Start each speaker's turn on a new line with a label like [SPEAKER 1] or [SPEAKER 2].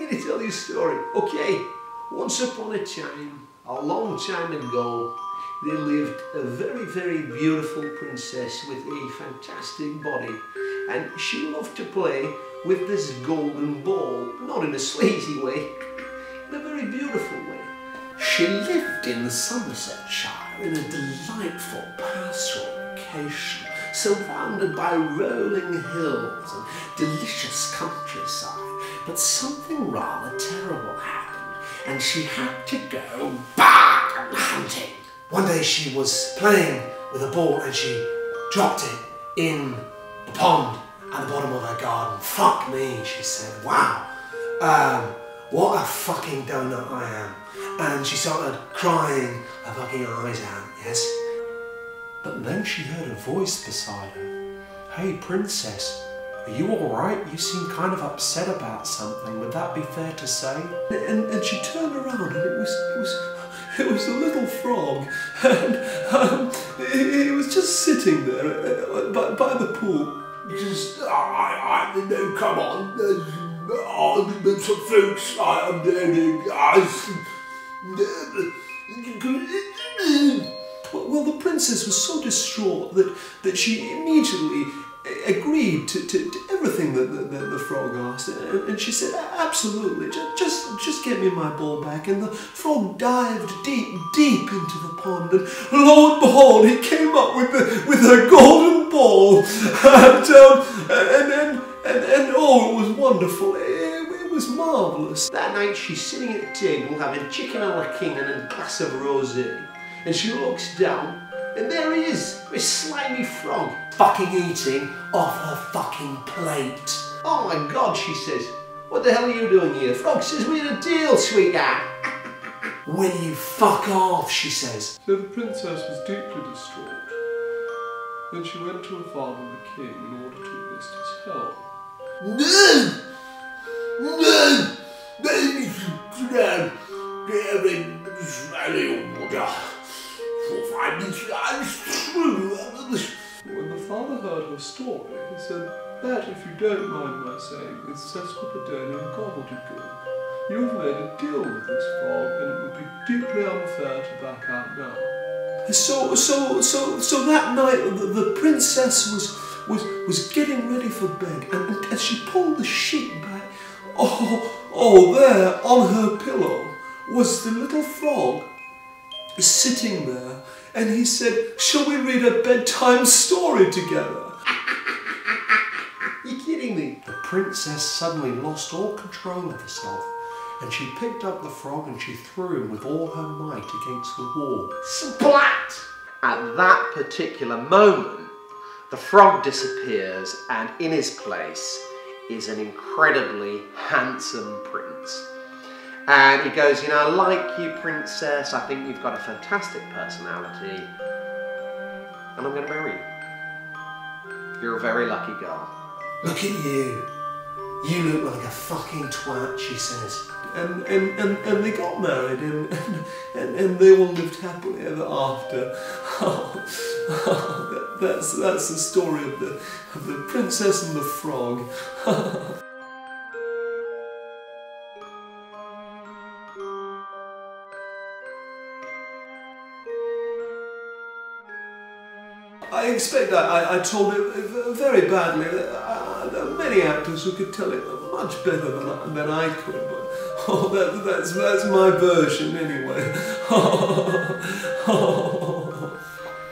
[SPEAKER 1] me to tell you a story. Okay, once upon a time, a long time ago, there lived a very, very beautiful princess with a fantastic body, and she loved to play with this golden ball, not in a sleazy way, in a very beautiful way. She lived in Somersetshire in a delightful pastoral location, surrounded by rolling hills and delicious countryside. But something rather terrible happened, and she had to go back hunting. One day she was playing with a ball and she dropped it in the pond at the bottom of her garden. Fuck me, she said. Wow, what a fucking donut I am. And she started crying her fucking eyes out, yes? But then she heard a voice beside her. Hey, princess, are you alright? You seem kind of upset about something. Would that be fair to say? And she turned around and it was a little frog, and it was just sitting there by the pool. Just, no, come on, some folks, I'm doing, well, the princess was so distraught that she immediately agreed to everything that the frog asked, and she said, absolutely, just get me my ball back. And the frog dived deep into the pond, and lo and behold, he came up with a golden ball, and oh, it was wonderful. It was marvellous. That night she's sitting at the table having chicken a la king and a glass of rosé, and she looks down, and there he is, this slimy frog, fucking eating off her fucking plate. Oh my God, she says, what the hell are you doing here? Frog says, we had a deal, sweetheart. Will you fuck off, she says.
[SPEAKER 2] So the princess was deeply distraught. Then she went to her father the king in order to enlist his help.
[SPEAKER 1] No!
[SPEAKER 2] When the father heard her story, he said, that, if you don't mind my saying, is sesquipedalian gobbledygook. You've made a deal with this frog, and it would be deeply unfair to back out now.
[SPEAKER 1] So that night the princess was getting ready for bed, and as she pulled the sheet back, there on her pillow was the little frog sitting there, and he said, shall we read a bedtime story together? You kidding me? The princess suddenly lost all control of herself, and she picked up the frog and she threw him with all her might against the wall. Splat! At that particular moment, the frog disappears, and in his place is an incredibly handsome prince. And he goes, you know, I like you, princess. I think you've got a fantastic personality, and I'm going to marry you. You're a very lucky girl. Look at you. You look like a fucking twat, she says. And they got married, and they all lived happily ever after. That's the story of the princess and the frog. I expect I told it very badly. There are many actors who could tell it much better than I could, but that's my version anyway.